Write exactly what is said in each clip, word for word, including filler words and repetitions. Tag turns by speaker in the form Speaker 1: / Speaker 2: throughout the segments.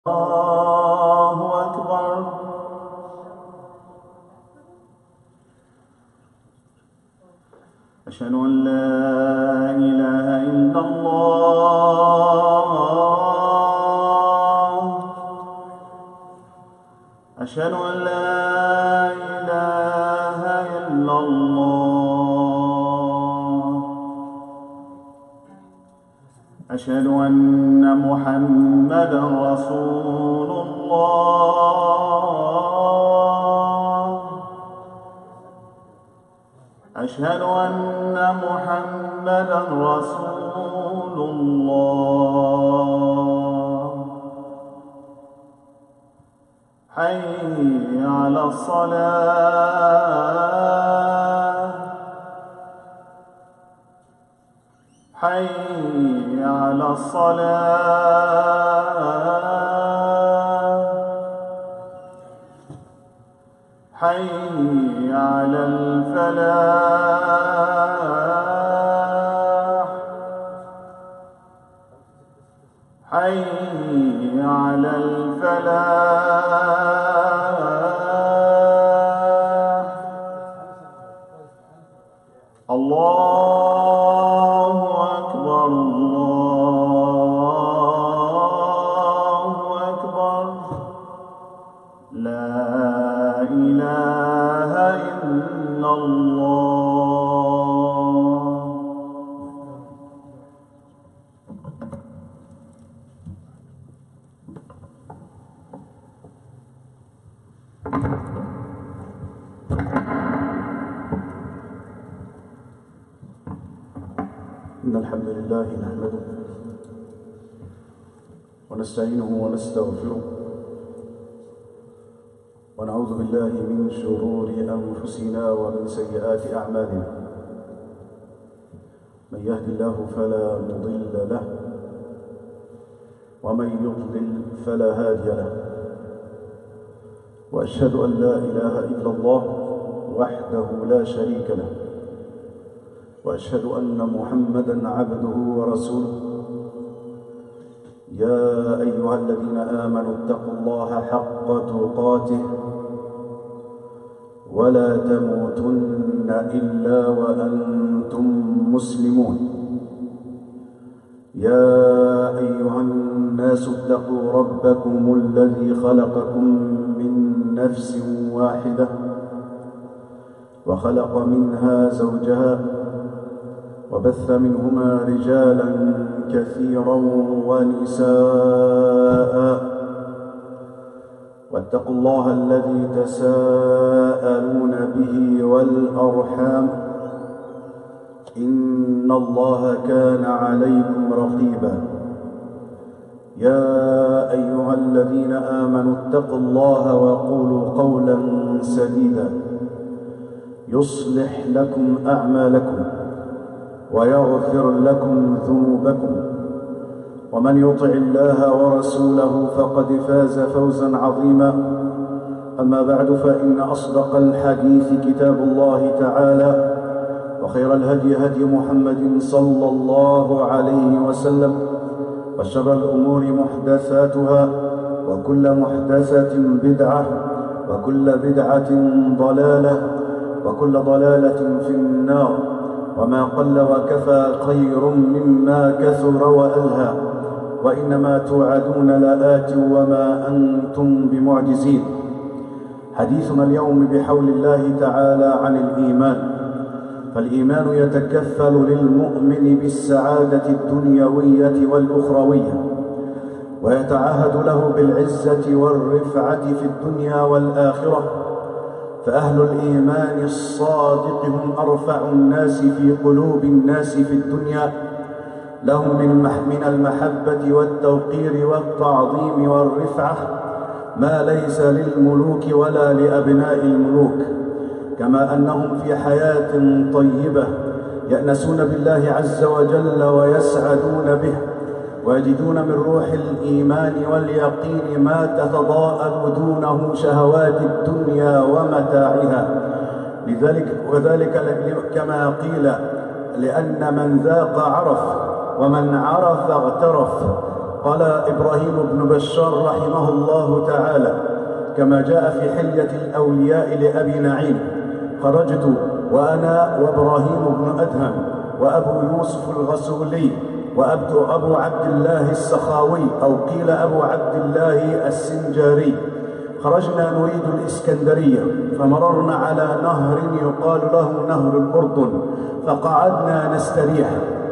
Speaker 1: الله أكبر. أشهد أن لا إله إلا الله. أشهد أن لا إله إلا الله. أشهد أن محمدًا رسول الله. أشهد أن محمدًا رسول الله. حي على الصلاة. حي على الصلاة. حي على الفلاح. حي على الفلاح. الله أكبر. الله أكبر. لا إله إلا الله. إن الحمد لله نحمده ونستعينه ونستغفره ونعوذ بالله من شرور أنفسنا ومن سيئات أعمالنا. من يهد الله فلا مضل له ومن يضلل فلا هادي له. وأشهد أن لا إله إلا الله وحده لا شريك له. وأشهد أن محمدًا عبده ورسوله. يا أيها الذين آمنوا اتقوا الله حق تقاته ولا تموتن إلا وأنتم مسلمون. يا أيها الناس اتقوا ربكم الذي خلقكم من نفس واحدة وخلق منها زوجها وبث منهما رجالا كثيرا ونساء. واتقوا الله الذي تساءلون به والأرحام إن الله كان عليكم رقيبا. يا أيها الذين آمنوا اتقوا الله وقولوا قولا سديدا يصلح لكم أعمالكم ويغفر لكم ذنوبكم. ومن يطع الله ورسوله فقد فاز فوزا عظيما. أما بعد، فإن أصدق الحديث كتاب الله تعالى، وخير الهدي هدي محمد صلى الله عليه وسلم، وشر الأمور محدثاتها، وكل محدثة بدعة، وكل بدعة ضلالة، وكل ضلالة في النار. وما قل وكفى خير مما كثر وألهى. وإنما توعدون لآت وما أنتم بمعجزين. حديثنا اليوم بحول الله تعالى عن الإيمان. فالإيمان يتكفل للمؤمن بالسعادة الدنيوية والأخروية، ويتعهد له بالعزة والرفعة في الدنيا والآخرة. فأهل الإيمان الصادق هم أرفع الناس في قلوب الناس في الدنيا، لهم من المحبة والتوقير والتعظيم والرفعة ما ليس للملوك ولا لأبناء الملوك. كما أنهم في حياة طيبة يأنسون بالله عز وجل ويسعدون به، ويجدون من روح الإيمان واليقين ما تتضاءل دونه شهوات الدنيا ومتاعها. لذلك وذلك كما قيل: لأن من ذاق عرف، ومن عرف اغترف، قال إبراهيم بن بشار رحمه الله تعالى كما جاء في حلية الأولياء لأبي نعيم: خرجت وأنا وإبراهيم بن أدهم وأبو يوسف الغسولي وأبو عبد الله السخاوي أو قيل أبو عبد الله السنجاري، خرجنا نريد الإسكندرية، فمررنا على نهر يقال له نهر الأردن، فقعدنا نستريح،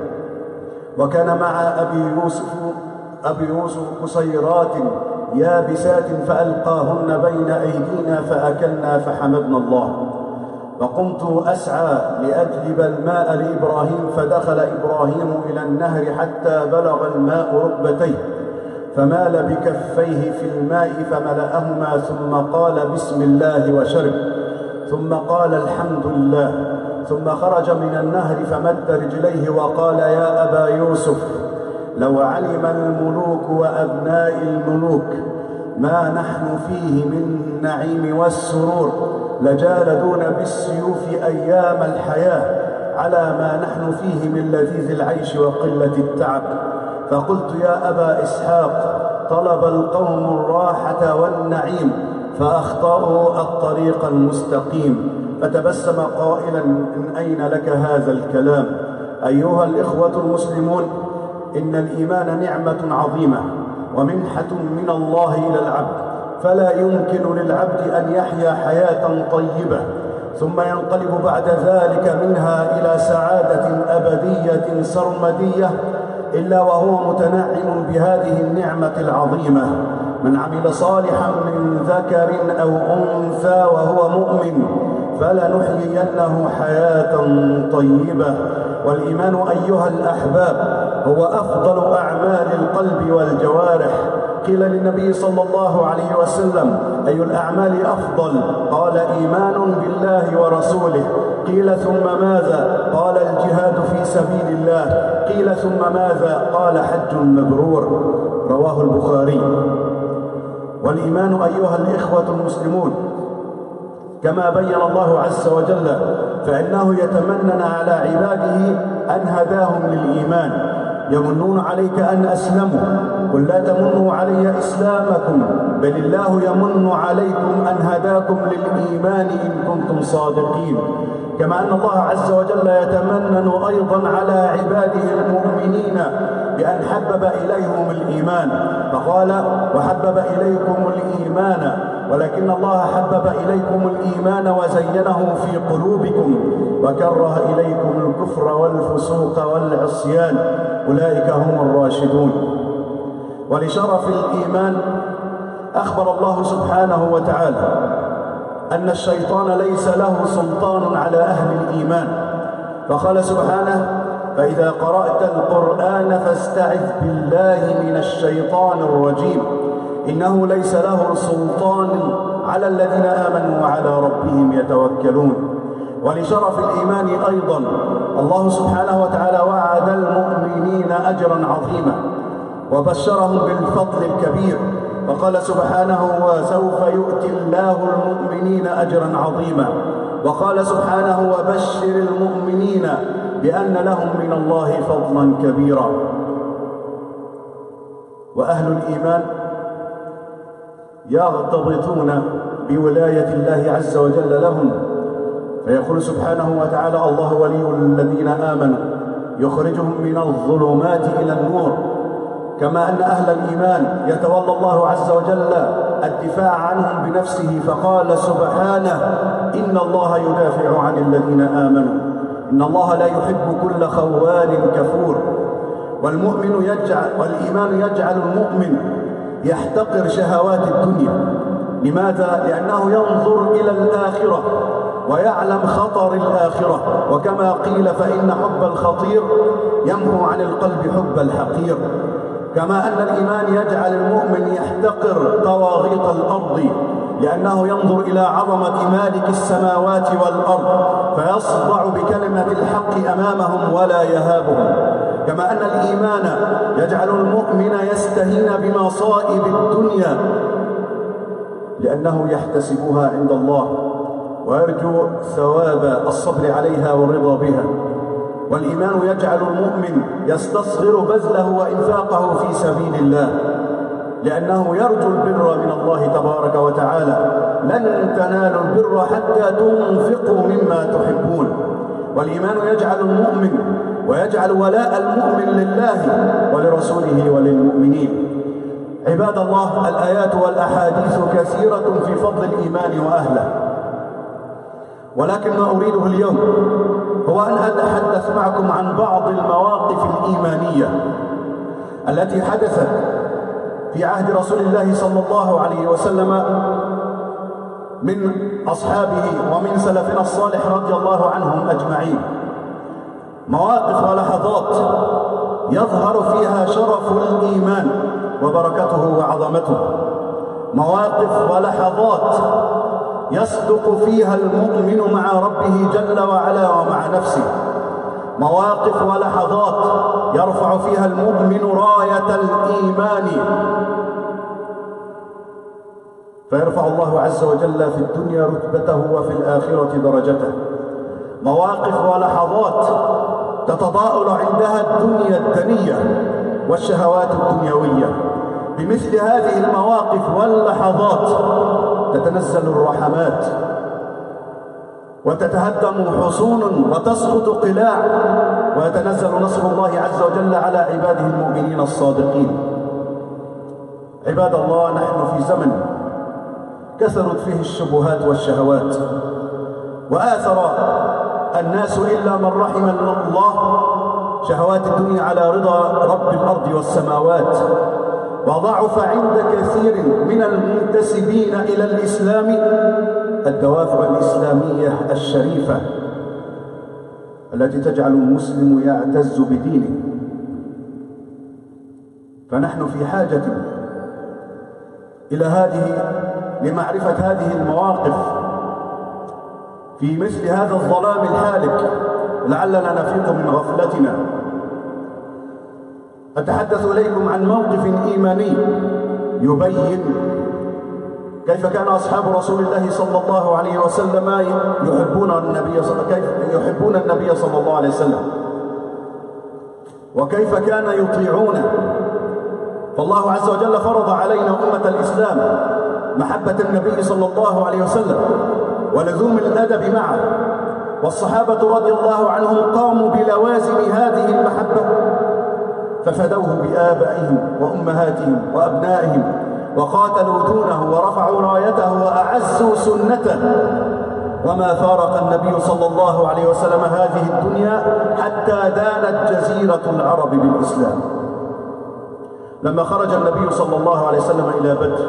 Speaker 1: وكان مع أبي يوسف أبي يوسف قصيرات يابسات فألقاهن بين أيدينا فأكلنا فحمدنا الله. فقمت أسعى لأجلب الماء لإبراهيم، فدخل إبراهيم إلى النهر حتى بلغ الماء ركبتيه، فمال بكفيه في الماء فملأهما، ثم قال بسم الله وشرب، ثم قال الحمد لله، ثم خرج من النهر فمد رجليه وقال: يا أبا يوسف، لو علم الملوك وأبناء الملوك ما نحن فيه من النعيم والسرور لجالدون بالسيوف أيام الحياة على ما نحن فيه من لذيذ العيش وقلة التعب. فقلت: يا أبا إسحاق، طلب القوم الراحة والنعيم فأخطأوا الطريق المستقيم. فتبسم قائلا: من أين لك هذا الكلام؟ أيها الإخوة المسلمون، إن الإيمان نعمة عظيمة ومنحة من الله إلى العبد، فلا يمكن للعبد أن يحيا حياة طيبة ثم ينقلب بعد ذلك منها إلى سعادة أبدية سرمدية إلا وهو متنعم بهذه النعمة العظيمة. من عمل صالحا من ذكر أو أنثى وهو مؤمن فلنحيينه حياة طيبة. والإيمان أيها الأحباب هو أفضل أعمال القلب والجوارح. قيل للنبي صلى الله عليه وسلم: أي الأعمال أفضل؟ قال: إيمان بالله ورسوله. قيل: ثم ماذا؟ قال: الجهاد في سبيل الله. قيل: ثم ماذا؟ قال: حج مبرور. رواه البخاري. والإيمان أيها الإخوة المسلمون كما بين الله عز وجل فإنه يتمنن على عباده أن هداهم للإيمان. يمنون عليك أن أسلموا، قل لا تمنوا علي إسلامكم بل الله يمن عليكم أن هداكم للإيمان إن كنتم صادقين. كما أن الله عز وجل يتمنن أيضا على عباده المؤمنين بأن حبب إليهم الإيمان، فقال: وحبب إليكم الإيمان، ولكن الله حبب إليكم الإيمان وزينه في قلوبكم وكره إليكم الكفر والفسوق والعصيان، أولئك هم الراشدون. ولشرف الإيمان أخبر الله سبحانه وتعالى أن الشيطان ليس له سلطان على أهل الإيمان، فقال سبحانه: فإذا قرأت القرآن فاستعذ بالله من الشيطان الرجيم إنه ليس له سلطان على الذين آمنوا وعلى ربهم يتوكلون. ولشرف الإيمان أيضا الله سبحانه وتعالى وعد المؤمنين أجرا عظيما وبشرهم بالفضل الكبير، فقال سبحانه: وسوف يؤتي الله المؤمنين أجرا عظيما. وقال سبحانه: وبشر المؤمنين بأن لهم من الله فضلا كبيرا. وأهل الإيمان يغتبطون بولاية الله عز وجل لهم، فيقول سبحانه وتعالى: الله ولي الذين آمنوا يخرجهم من الظلمات إلى النور. كما أن أهل الإيمان يتولى الله عز وجل الدفاع عنهم بنفسه، فقال سبحانه: إن الله يدافع عن الذين آمنوا إن الله لا يحب كل خوان كفور. والمؤمن يجعل والإيمان يجعل المؤمن يحتقر شهوات الدنيا. لماذا؟ لأنه ينظر إلى الآخرة ويعلم خطر الآخرة، وكما قيل: فإن حب الخطير يمحو عن القلب حب الحقير. كما أن الإيمان يجعل المؤمن يحتقر طواغيت الأرض، لأنه ينظر إلى عظمة مالك السماوات والأرض فيصدع بكلمة الحق أمامهم ولا يهابهم. كما أن الإيمان يجعل المؤمن يستهين بمصائب الدنيا لأنه يحتسبها عند الله ويرجو ثواب الصبر عليها والرضا بها. والإيمان يجعل المؤمن يستصغر بذله وإنفاقه في سبيل الله، لأنه يرجو البر من الله تبارك وتعالى: لن تنالوا البر حتى تنفقوا مما تحبون. والإيمان يجعل المؤمن ويجعل ولاء المؤمن لله ولرسوله وللمؤمنين. عباد الله، الآيات والأحاديث كثيرة في فضل الإيمان وأهله، ولكن ما أريده اليوم هو أن أتحدث معكم عن بعض المواقف الإيمانية التي حدثت في عهد رسول الله صلى الله عليه وسلم من أصحابه ومن سلفنا الصالح رضي الله عنهم أجمعين. مواقف ولحظات يظهر فيها شرف الإيمان وبركته وعظمته، مواقف ولحظات يصدق فيها المؤمن مع ربه جل وعلا ومع نفسه، مواقف ولحظات يرفع فيها المؤمن راية الإيمان فيرفع الله عز وجل في الدنيا رتبته وفي الآخرة درجته، مواقف ولحظات تتضاءل عندها الدنيا الدنية والشهوات الدنيوية. بمثل هذه المواقف واللحظات تتنزل الرحمات وتتهدم حصون وتسقط قلاع ويتنزل نصر الله عز وجل على عباده المؤمنين الصادقين. عباد الله، نحن في زمن كثرت فيه الشبهات والشهوات، وآثر الناس إلا من رحم الله شهوات الدنيا على رضا رب الأرض والسماوات، وضعف عند كثير من المنتسبين إلى الإسلام الدوافع الإسلامية الشريفة التي تجعل المسلم يعتز بدينه. فنحن في حاجة إلى هذه لمعرفة هذه المواقف في مثل هذا الظلام الهالك لعلنا نفيق من غفلتنا. أتحدث إليكم عن موقف إيماني يبين كيف كان أصحاب رسول الله صلى الله عليه وسلم يحبون النبي كيف يحبون النبي صلى الله عليه وسلم، وكيف كان يطيعونه. فالله عز وجل فرض علينا أمة الإسلام محبة النبي صلى الله عليه وسلم ولزوم الأدب معه، والصحابة رضي الله عنهم قاموا بلوازم هذه المحبة ففدوه بآبائهم وأمهاتهم وأبنائهم وقاتلوا دونه ورفعوا رايته وأعزوا سنته، وما فارق النبي صلى الله عليه وسلم هذه الدنيا حتى دانت جزيرة العرب بالإسلام. لما خرج النبي صلى الله عليه وسلم إلى بدر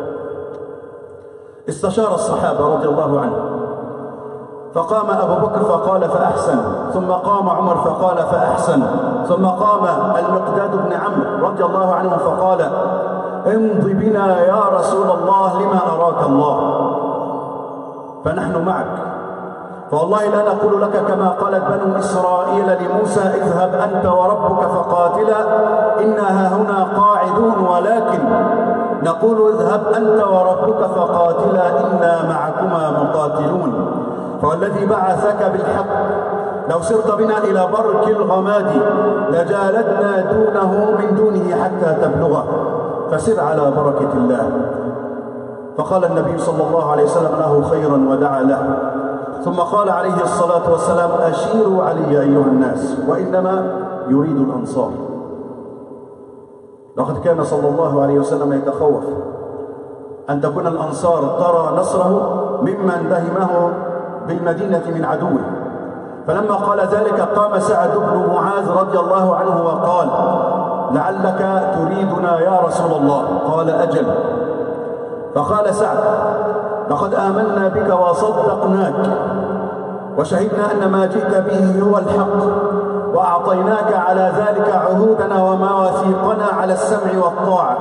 Speaker 1: استشار الصحابة رضي الله عنهم، فقام أبو بكر فقال فأحسن، ثم قام عمر فقال فأحسن، ثم قام المقداد بن عمرو رضي الله عنه فقال امض بنا يا رسول الله لما أراك الله، فنحن معك. فوالله لا نقول لك كما قالت بنو إسرائيل لموسى اذهب أنت وربك فقاتلا إنا هنا قاعدون، ولكن نقول اذهب أنت وربك فقاتلا إنا معكما مقاتلون. فوالذي بعثك بالحق لو سرت بنا إلى برك الغماد لجالدنا دونه من دونه حتى تبلغه، فسر على بركة الله. فقال النبي صلى الله عليه وسلم له خيرا ودعا له، ثم قال عليه الصلاة والسلام أشيروا علي أيها الناس، وإنما يريد الأنصار. لقد كان صلى الله عليه وسلم يتخوف أن تكون الأنصار ترى نصره ممن دهمه بالمدينة من عدوه. فلما قال ذلك قام سعد بن معاذ رضي الله عنه وقال لعلك تريدنا يا رسول الله؟ قال أجل. فقال سعد لقد آمنا بك وصدقناك وشهدنا أن ما جئت به هو الحق، وأعطيناك على ذلك عهودنا ومواثيقنا على السمع والطاعة،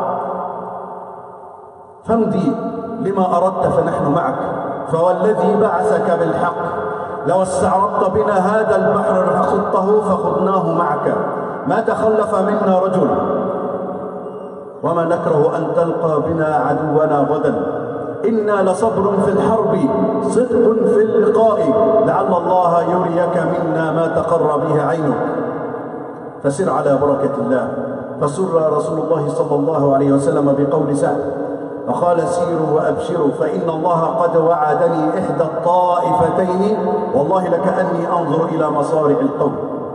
Speaker 1: فامضي لما أردت فنحن معك، فوالذي بعثك بالحق لو استعرضت بنا هذا البحر فخضته فخضناه معك، ما تخلف منا رجل، وما نكره أن تلقى بنا عدونا غدا إنا لصبر في الحرب صدق في اللقاء لعل الله يريك منا ما تقر به عينك. فسر على بركة الله. فسر رسول الله صلى الله عليه وسلم بقول سعد فقال سيروا وأبشروا فإن الله قد وعدني إحدى الطائفتين والله لكأني أنظر إلى مصارع القوم.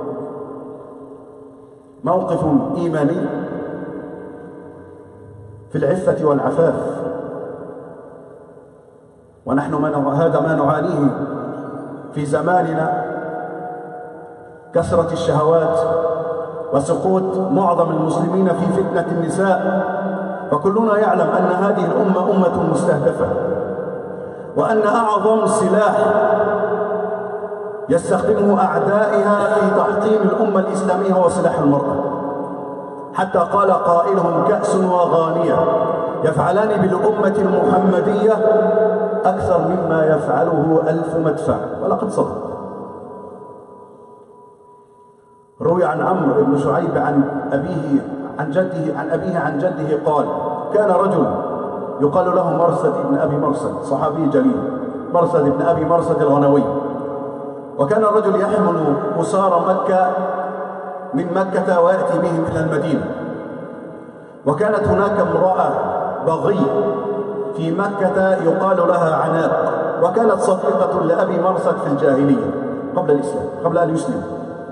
Speaker 1: موقف إيماني في العفة والعفاف، ونحن ما هذا ما نعانيه في زماننا، كثرة الشهوات وسقوط معظم المسلمين في فتنة النساء. وكلنا يعلم أن هذه الأمة أمة مستهدفة، وأن أعظم سلاح يستخدمه أعدائها في تحطيم الأمة الإسلامية هو سلاح المرأة. حتى قال قائلهم كأس وغانية يفعلان بالأمة المحمدية أكثر مما يفعله ألف مدفع، ولقد صدق. روي عن عمرو بن شعيب عن أبيه عن جده عن أبيه عن جده قال كان رجل يقال له مرثد بن أبي مرثد، صحابي جليل، مرثد بن أبي مرثد الغنوي. وكان الرجل يحمل قصار مكة من مكة ويأتي بهم إلى المدينة. وكانت هناك امرأة بغي في مكة يقال لها عناق، وكانت صديقة لأبي مرثد في الجاهلية قبل الإسلام قبل أن يسلم.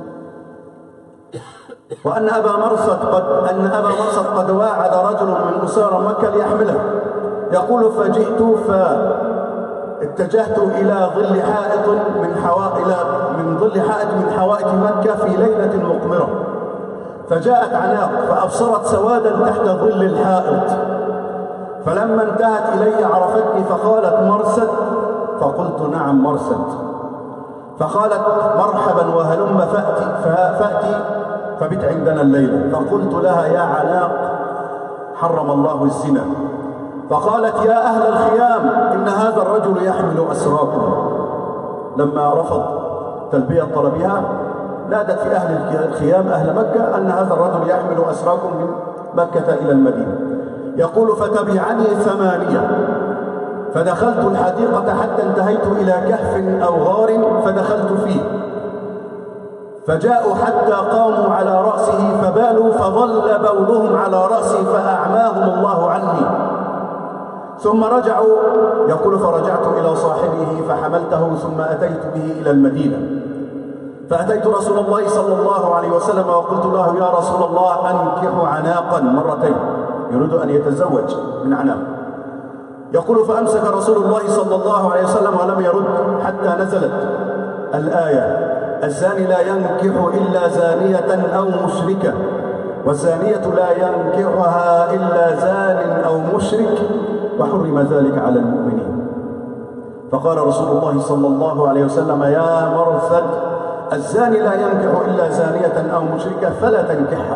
Speaker 1: وأن أبا مرثد قد أن أبا مرثد قد واعد رجل من أسار مكة ليحمله. يقول فجئت فاتجهت إلى ظل حائط من حوائط من ظل حائط من حوائط مكة في ليلة مقمرة، فجاءت عناق فأبصرت سوادا تحت ظل الحائط، فلما انتهت إلي عرفتني فقالت مرثد، فقلت نعم مرثد، فقالت مرحبا وهلم فأتي فأتي فبت عندنا الليلة. فقلت لها يا عناق حرم الله الزنا. فقالت يا أهل الخيام إن هذا الرجل يحمل أسراكم. لما رفض تلبية طلبها نادت في أهل الخيام أهل مكة أن هذا الرجل يحمل أسراكم من مكة إلى المدينة. يقول فتبعني ثمانية فدخلت الحديقة حتى انتهيت إلى كهف أو غار فدخلت فيه، فجاءوا حتى قاموا على رأسه فبالوا فظل بولهم على رأسي فأعماهم الله عني. ثم رجعوا. يقول فرجعت إلى صاحبه فحملته ثم أتيت به إلى المدينة، فأتيت رسول الله صلى الله عليه وسلم وقلت له يا رسول الله أنكح عناقا مرتين، يريد أن يتزوج من عناق. يقول فأمسك رسول الله صلى الله عليه وسلم ولم يرد حتى نزلت الآية الزاني لا ينكح إلا زانية أو مشركة والزانية لا ينكحها إلا زان أو مشرك وحرم ذلك على المؤمنين. فقال رسول الله صلى الله عليه وسلم يا مرثد الزاني لا ينكح إلا زانية أو مشركة فلا تنكحها.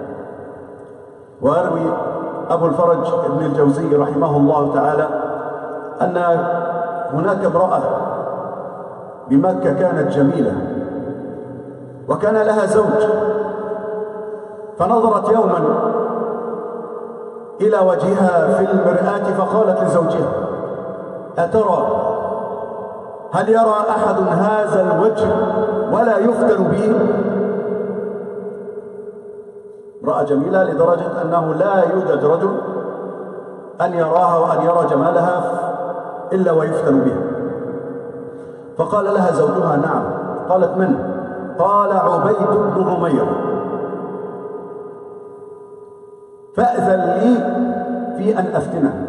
Speaker 1: ويروي أبو الفرج ابن الجوزي رحمه الله تعالى أن هناك امرأة بمكة كانت جميلة وكان لها زوج، فنظرت يوما إلى وجهها في المرآة فقالت لزوجها أترى هل يرى أحد هذا الوجه ولا يفتن به؟ امرأة جميلة لدرجة أنه لا يوجد رجل أن يراها وأن يرى جمالها إلا ويفتن بها. فقال لها زوجها نعم. قالت من؟ قال عبيد بن عمير. فأذن لي في أن أفتنه.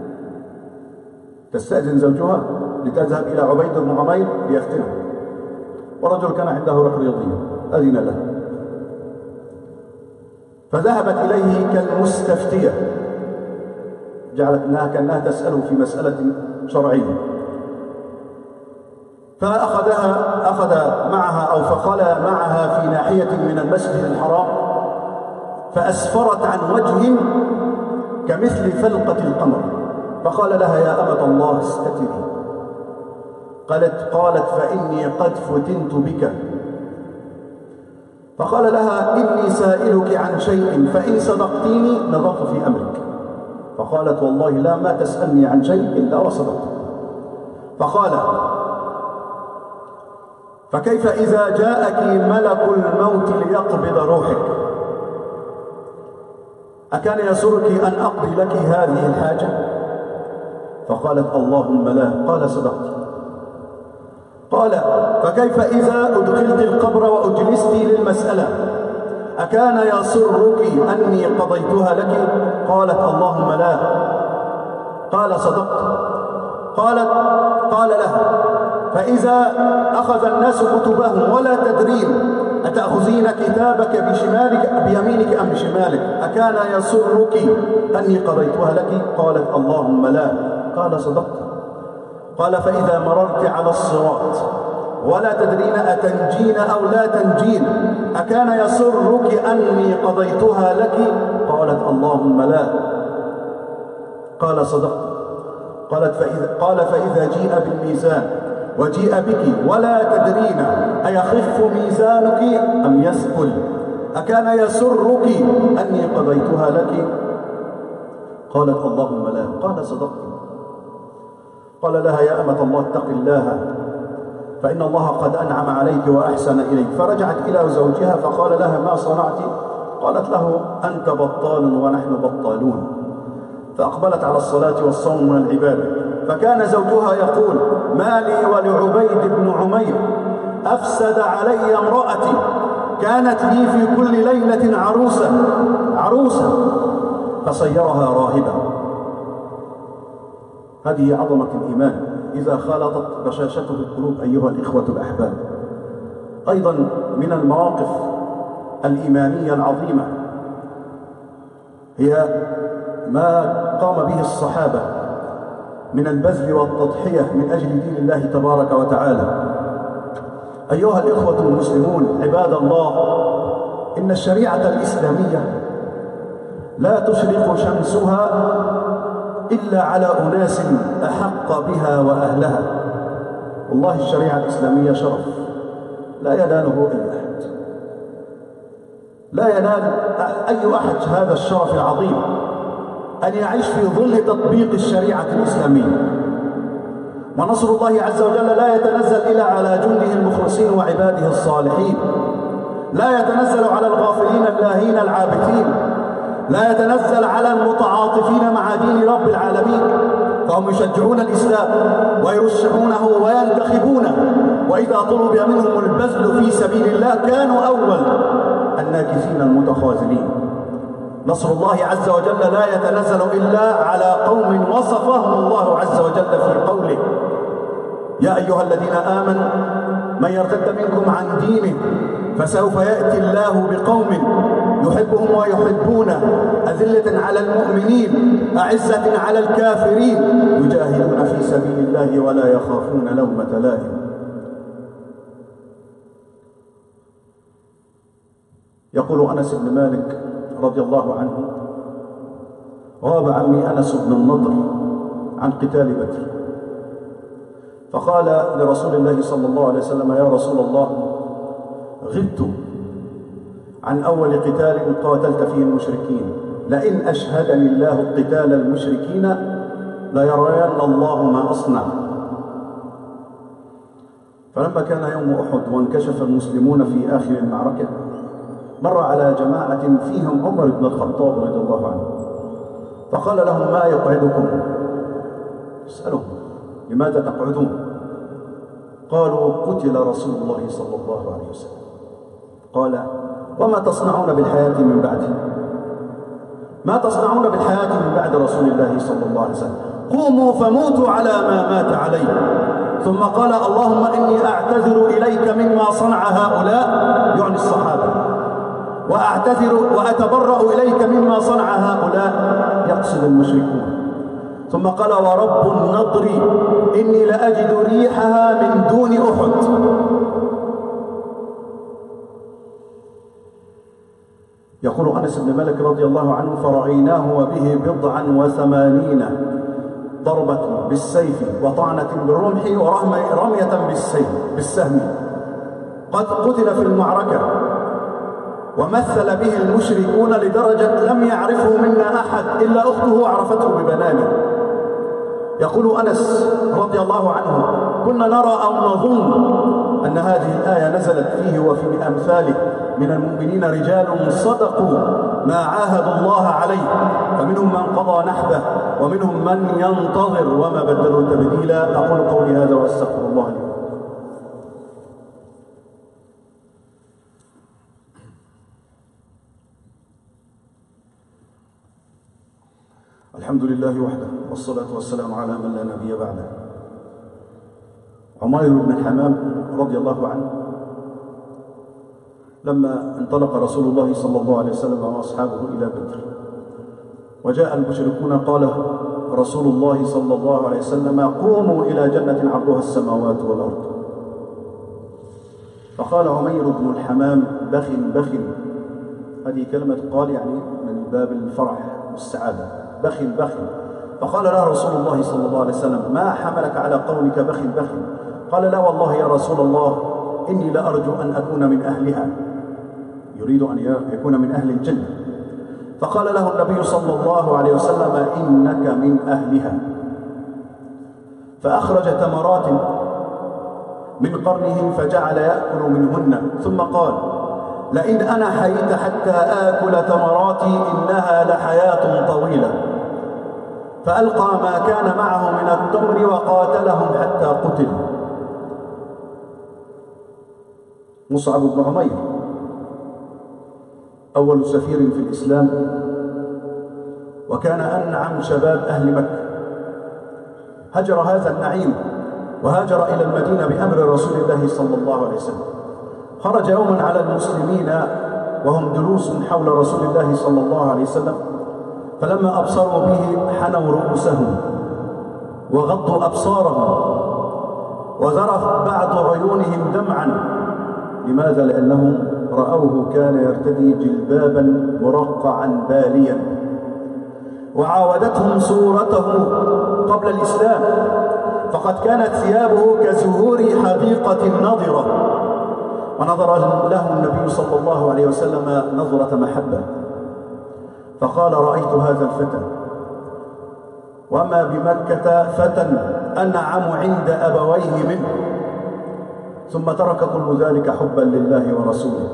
Speaker 1: تستأذن زوجها لتذهب إلى عبيد بن عمير ليفتنه، ورجل كان عنده روح رياضية أذن له، فذهبت إليه كالمستفتية، جعلت أنها كأنها تسأله في مسألة شرعية، فأخذها أخذ معها أو فخلى معها في ناحية من المسجد الحرام فأسفرت عن وجه كمثل فلقة القمر، فقال لها يا أمة الله استتري. قالت قالت فإني قد فتنت بك. فقال لها إني سائلك عن شيء فإن صدقتيني نظرت في أمرك. فقالت والله لا، ما تسألني عن شيء إلا وصدقت. فقال فكيف إذا جاءك ملك الموت ليقبض روحك، أكان يسرك أن أقضي لك هذه الحاجة؟ فقالت اللهم لا. قال صدقت. قال فكيف إذا أدخلت القبر وأجلست للمسألة، أكان يسرك أني قضيتها لك؟ قالت اللهم لا. قال صدقت. قالت قال له فإذا أخذ الناس كتبهم ولا تدرين أتأخذين كتابك بشمالك بيمينك أم بشمالك، أكان يسرك أني قضيتها لك؟ قالت اللهم لا. قال صدقت. قال فإذا مررت على الصراط ولا تدرين أتنجين أو لا تنجين، أكان يسرك أني قضيتها لك؟ قالت اللهم لا. قال صدقت. قالت فإذا قال فإذا جيء بالميزان وجيء بك ولا تدرين أيخف ميزانك أم يثقل، أكان يسرك أني قضيتها لك؟ قالت اللهم لا. قال صدقت. قال لها يا أمة الله اتق الله فإن الله قد أنعم عليك وأحسن إليك. فرجعت إلى زوجها فقال لها ما صنعت؟ قالت له أنت بطال ونحن بطالون. فأقبلت على الصلاة والصوم والعبادة. فكان زوجها يقول ما لي ولعبيد بن عمير أفسد علي امرأتي، كانت لي في كل ليلة عروسة عروسة فصيرها راهبا. هذه عظمة الإيمان إذا خالطت بشاشته القلوب أيها الإخوة الأحباب. أيضا من المواقف الإيمانية العظيمة هي ما قام به الصحابة من البذل والتضحية من أجل دين الله تبارك وتعالى. أيها الإخوة المسلمون عباد الله، إن الشريعة الإسلامية لا تشرق شمسها إلا على أناس أحق بها وأهلها. والله الشريعة الإسلامية شرف لا يناله أي أحد، لا ينال أي أحد هذا الشرف العظيم أن يعيش في ظل تطبيق الشريعة الإسلامية. ونصر الله عز وجل لا يتنزل إلا على جنده المخلصين وعباده الصالحين، لا يتنزل على الغافلين اللاهين العابثين، لا يتنزل على المتعاطفين مع دين رب العالمين، فهم يشجعون الإسلام ويرشحونه وينتخبونه، وإذا طلب منهم البذل في سبيل الله كانوا أول الناكثين المتخاذلين. نصر الله عز وجل لا يتنزل إلا على قوم وصفهم الله عز وجل في قوله يا أيها الذين آمنوا من يرتد منكم عن دينه فسوف يأتي الله بقوم يحبهم ويحبونه أذلة على المؤمنين أعزة على الكافرين يجاهدون في سبيل الله ولا يخافون لومة لائم. يقول أنس بن مالك رضي الله عنه غاب عمي أنس بن النضر عن قتال بدر، فقال لرسول الله صلى الله عليه وسلم يا رسول الله غبت عن أول قتال قاتلت فيه المشركين، لئن أشهدني الله قتال المشركين ليرين الله ما أصنع. فلما كان يوم أحد وانكشف المسلمون في آخر المعركة مر على جماعة فيهم عمر بن الخطاب رضي الله عنه، فقال لهم ما يقعدكم؟ اسألهم لماذا تقعدون؟ قالوا قتل رسول الله صلى الله عليه وسلم. قال وما تصنعون بالحياة من بعده؟ ما تصنعون بالحياة من بعد رسول الله صلى الله عليه وسلم؟ قوموا فموتوا على ما مات عليه. ثم قال اللهم إني أعتذر إليك مما صنع هؤلاء، يعني الصحابة، وأعتذر وأتبرأ إليك مما صنع هؤلاء، يقصد المشركون. ثم قال ورب النضر إني لأجد ريحها من دون أحد. يقول أنس بن مالك رضي الله عنه فرأيناه وبه بضعا وثمانين ضربة بالسيف وطعنة بالرمح ورمية بالسيف بالسهم، قد قتل في المعركة. ومثل به المشركون لدرجة لم يعرفه منا أحد إلا أخته عرفته ببنانه. يقول أنس رضي الله عنه: كنا نرى أو نظن أن هذه الآية نزلت فيه وفي أمثاله من المؤمنين رجال صدقوا ما عاهدوا الله عليه، فمنهم من قضى نحبه ومنهم من ينتظر وما بدلوا تبديلا. أقول قولي هذا وأستغفر الله لي. الحمد لله وحده والصلاة والسلام على من لا نبي بعده. عمير بن الحمام رضي الله عنه لما انطلق رسول الله صلى الله عليه وسلم وأصحابه إلى بدر وجاء المشركون، قال رسول الله صلى الله عليه وسلم: قوموا إلى جنة عرضها السماوات والأرض. فقال عمير بن الحمام: بخ بخ. هذه كلمة قال يعني من باب الفرح والسعادة، بخ بخ. فقال له رسول الله صلى الله عليه وسلم: ما حملك على قولك بخ بخ؟ قال: لا والله يا رسول الله، إني لأرجو أن أكون من أهلها، يريد أن يكون من أهل الجنة. فقال له النبي صلى الله عليه وسلم: إنك من أهلها. فأخرج تمرات من قرنه فجعل يأكل منهن، ثم قال: لئن أنا حييت حتى آكل تمراتي إنها لحياة طويلة. فألقى ما كان معه من التمر وقاتلهم حتى قتلوا. مصعب بن عمير أول سفير في الإسلام، وكان أنعم شباب أهل مكة. هجر هذا النعيم وهاجر إلى المدينة بأمر رسول الله صلى الله عليه وسلم. خرج يوما على المسلمين وهم جلوس حول رسول الله صلى الله عليه وسلم، فلما أبصروا به حنوا رؤوسهم وغضوا أبصارهم وذرف بعض عيونهم دمعا. لماذا؟ لأنهم رأوه كان يرتدي جلبابا مرقعا باليا، وعاودتهم صورته قبل الإسلام، فقد كانت ثيابه كزهور حديقة نضرة. ونظر له النبي صلى الله عليه وسلم نظرة محبة، فقال: رأيت هذا الفتى، وما بمكة فتى أنعم عند أبويه منه. ثم ترك كل ذلك حبا لله ورسوله.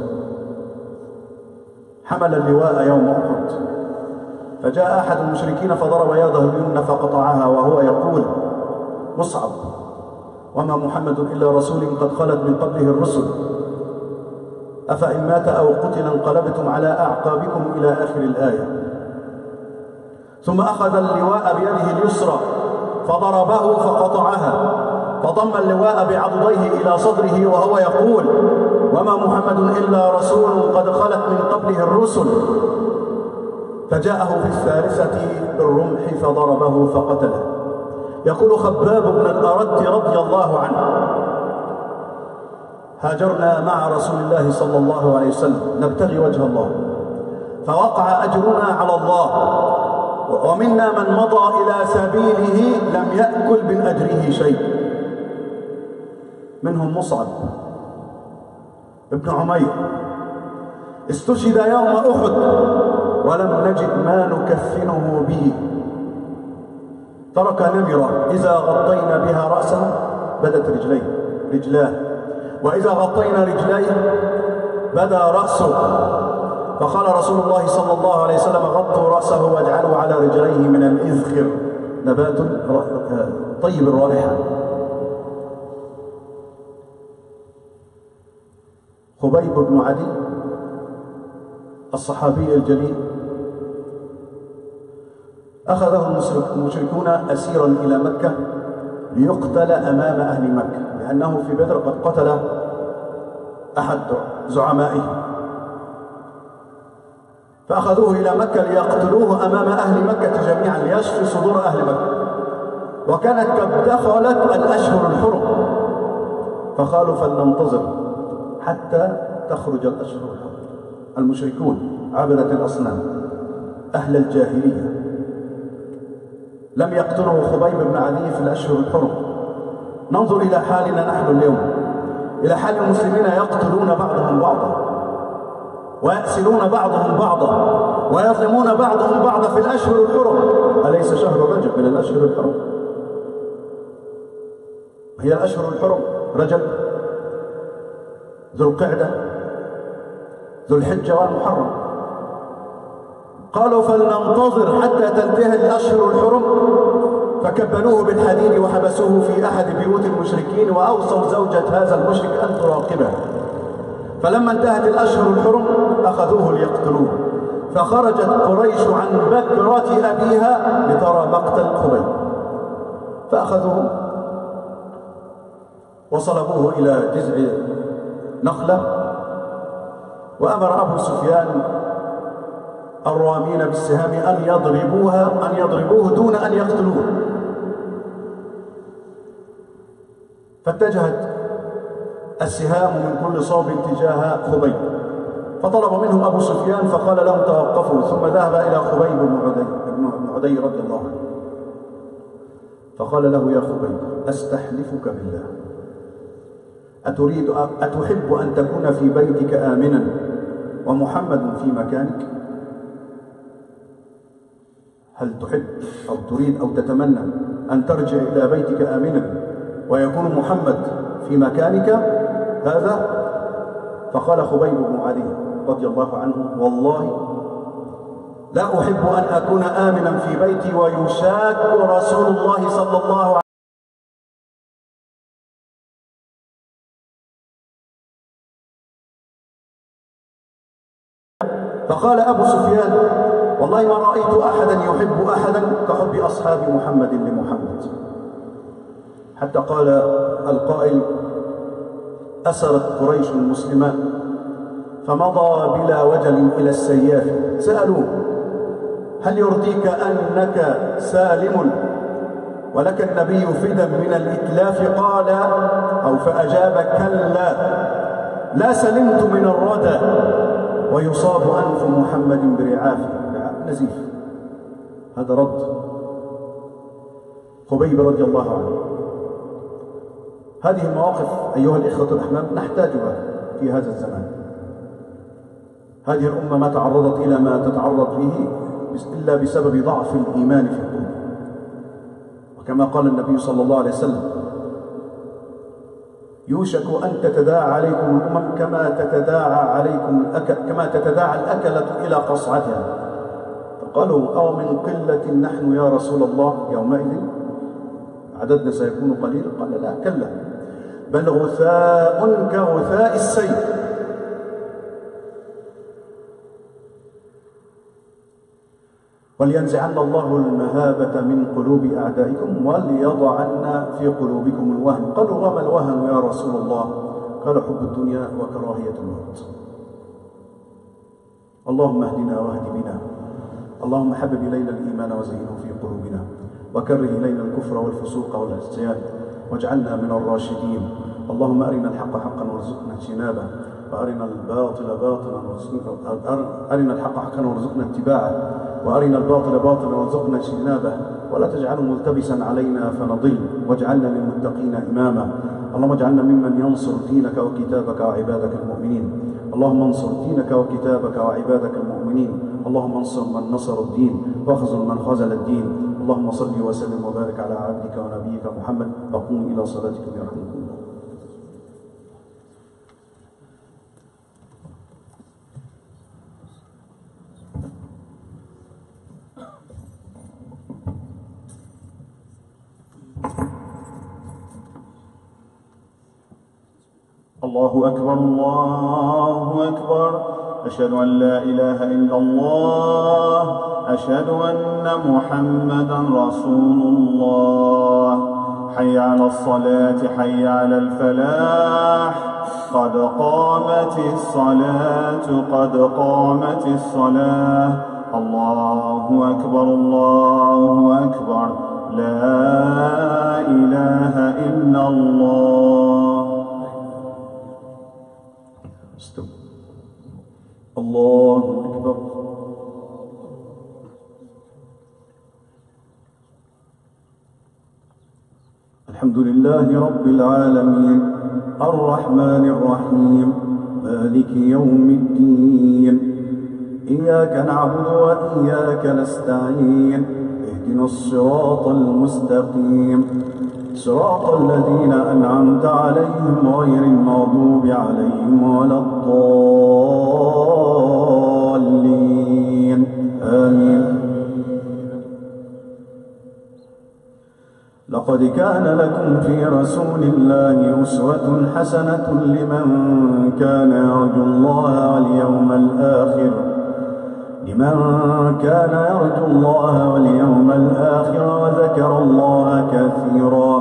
Speaker 1: حمل اللواء يوم أحد، فجاء أحد المشركين فضرب يده اليمنى فقطعها وهو يقول: مصعب، وما محمد إلا رسول قد خلت من قبله الرسل، أفإن مات أو قتل انقلبتم على أعقابكم إلى آخر الآية. ثم أخذ اللواء بيده اليسرى فضربه فقطعها، فضم اللواء بعضديه إلى صدره وهو يقول: وما محمد إلا رسول قد خلت من قبله الرسل. فجاءه في الثالثة بالرمح فضربه فقتله. يقول خباب بن الأرت رضي الله عنه: هاجرنا مع رسول الله صلى الله عليه وسلم نبتغي وجه الله، فوقع أجرنا على الله، ومنا من مضى إلى سبيله لم يأكل من أجره شيء. منهم مصعب ابن عمير، استشهد يوم أحد ولم نجد ما نكفنه به. ترك نمرة إذا غطينا بها رأسه بدت رجليه رجلاه، وإذا غطينا رجليه بدا رأسه. فقال رسول الله صلى الله عليه وسلم: غطوا رأسه واجعلوا على رجليه من الإذخر، نبات طيب الرائحة. خبيب بن عدي الصحابي الجليل، أخذه المشركون أسيرا إلى مكة ليقتل أمام أهل مكة، لأنه في بدر قد قتل أحد زعمائه، فأخذوه إلى مكة ليقتلوه أمام أهل مكة جميعا ليشفي صدور أهل مكة. وكانت قد دخلت الأشهر الحرم، فقالوا فلننتظر حتى تخرج الأشهر الحرم. المشركون عبدة الأصنام أهل الجاهلية لم يقتلوا خبيب بن عدي في الأشهر الحرم. ننظر إلى حالنا نحن اليوم، إلى حال المسلمين يقتلون بعضهم بعضا. ويأسلون بعضهم بعضا ويظلمون بعضهم بعضا في الأشهر الحرم. أليس شهر رجب من الأشهر الحرم؟ هي الأشهر الحرم رجب، ذو القعدة، ذو الحجة والمحرم. قالوا فلننتظر حتى تنتهي الأشهر الحرم، فكبلوه بالحديد وحبسوه في أحد بيوت المشركين، وأوصوا زوجة هذا المشرك أن تراقبه. فلما انتهت الأشهر الحرم أخذوه ليقتلوه، فخرجت قريش عن بكرة أبيها لترى مقتل خبيب، فأخذوه وصلبوه إلى جذع نخلة، وأمر أبو سفيان الرامين بالسهام أن يضربوها أن يضربوه دون أن يقتلوه. فاتجهت السهام من كل صوب تجاه خبيب، فطلب منهم أبو سفيان فقال لهم توقفوا، ثم ذهب إلى خبيب بن عدي بن عدي رضي الله عنه فقال له يا خبيب أستحلفك بالله أتريد أتحب أن تكون في بيتك آمنا ومحمد في مكانك؟ هل تحب أو تريد أو تتمنى أن ترجع إلى بيتك آمنا ويكون محمد في مكانك هذا؟ فقال خبيب بن عدي رضي الله عنه والله لا أحب أن أكون آمنا في بيتي ويشاك رسول الله صلى الله عليه وسلم. فقال أبو سفيان والله ما رأيت أحدا يحب أحدا كحب أصحاب محمد لمحمد، حتى قال القائل أسرت قريش المسلمات فمضى بلا وجل إلى السياف، سألوه هل يرضيك أنك سالم ولك النبي فدا من الإتلاف؟ قال أو فأجاب كلا لا سلمت من الردى ويصاب أنف محمد برعاف نزيف. هذا رد خبيب رضي الله عنه. هذه المواقف أيها الإخوة الأحباب نحتاجها في هذا الزمان. هذه الأمة ما تعرضت إلى ما تتعرض به إلا بسبب ضعف الإيمان في القلوب، وكما قال النبي صلى الله عليه وسلم يوشك أن تتداعى عليكم الأمم كما تتداعى عليكم الأكل كما تتداعى الأكلة إلى قصعتها. فقالوا أو من قلة نحن يا رسول الله يومئذ عددنا سيكون قليلا؟ قال لا كلا بل غثاء كغثاء السيل. ولينزعن الله المهابة من قلوب أعدائكم وليضعن في قلوبكم الوهن. قالوا وما الوهن يا رسول الله؟ قال حب الدنيا وكراهية الموت. اللهم اهدنا واهد بنا، اللهم حبب إلينا الإيمان وزينه في قلوبنا، وكره إلينا الكفر والفسوق والعصيان واجعلنا من الراشدين. اللهم أرنا الحق حقا وارزقنا اجتنابه، وأرنا الباطل باطلا وارزقنا أرنا الحق حقا وارزقنا اتباعه، وأرنا الباطل باطلا وارزقنا اجتنابه، ولا تجعله ملتبسا علينا فنضل، واجعلنا للمتقين إماما. اللهم اجعلنا ممن ينصر دينك وكتابك وعبادك المؤمنين. اللهم انصر دينك وكتابك وعبادك المؤمنين. اللهم انصر من نصر الدين واخذل من خذل الدين. اللهم صل وسلم وبارك على عبدك ونبيك محمد. وقوموا إلى صلاتكم يرحمكم الله.
Speaker 2: الله أكبر الله أكبر، أشهد أن لا إله إلا الله، أشهد أن محمدا رسول الله. حي على الصلاة حي على الفلاح، قد قامت الصلاة قد قامت الصلاة. الله أكبر الله أكبر، لا إله إلا الله.
Speaker 1: الله أكبر. الحمد لله رب العالمين، الرحمن الرحيم مالك يوم الدين إياك نعبد وإياك نستعين اهدنا الصراط المستقيم صراط الذين أنعمت عليهم غير المغضوب عليهم ولا الضالين آمين. لقد كان لكم في رسول الله أسوة حسنة لمن كان يرجو الله واليوم الآخر لمن كان يرجو الله واليوم الآخر وذكر الله كثيرا.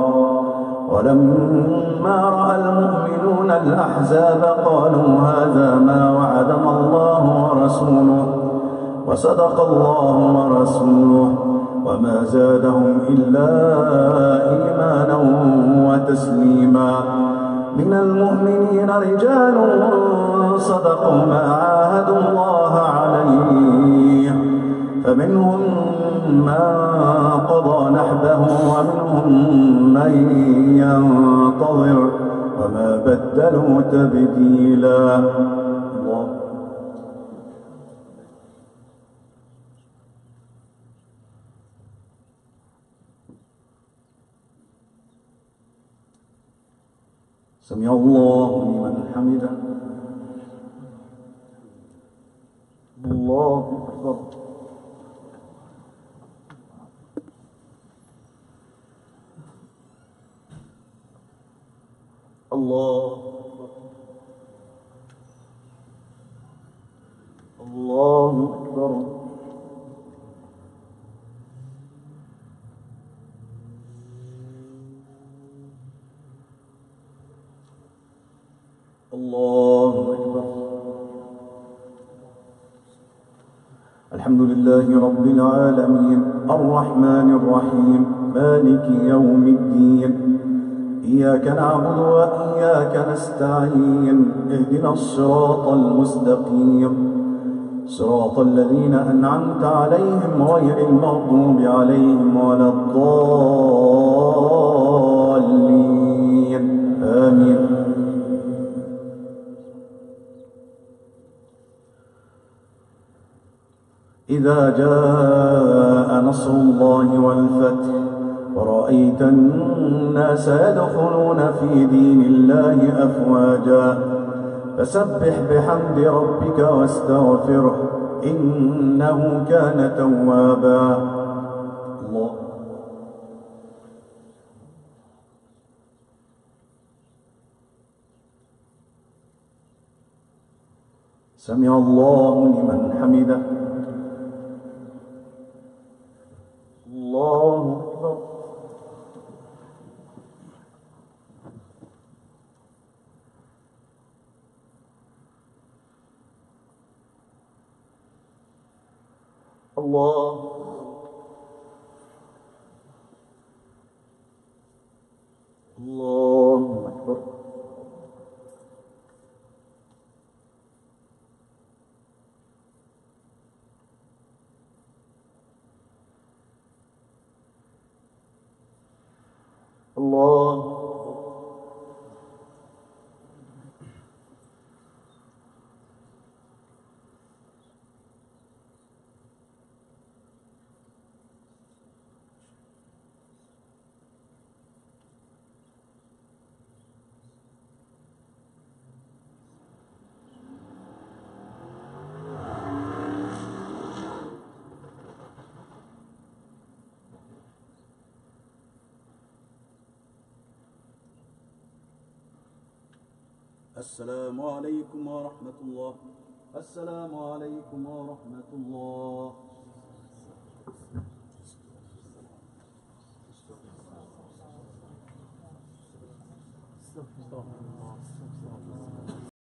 Speaker 1: ولما رأى المؤمنون الأحزاب قالوا هذا ما وعدنا الله ورسوله وصدق الله ورسوله وما زادهم إلا إيمانا وتسليما. من المؤمنين رجال صدقوا ما عاهدوا الله عليه فمنهم من قضى نحبه ومنهم من ينتظر وما بدلوا تبديلا. الله سمع الله لمن حمده. الله أكبر. الله الله أكبر. الله أكبر. الحمد لله رب العالمين الرحمن الرحيم مالك يوم الدين إياك نعبد وإياك نستعين اهدنا الصراط المستقيم صراط الذين أنعمت عليهم غير المغضوب عليهم ولا الضالين آمين. إذا جاء نصر الله والفتح ورأيت الناس يدخلون في دين الله أفواجا فسبح بحمد ربك واستغفره إنه كان توابا. الله سمع الله لمن حمده. الله أكبر. الله الله أكبر. الله السلام عليكم ورحمة الله. السلام عليكم ورحمة الله. استغفر الله.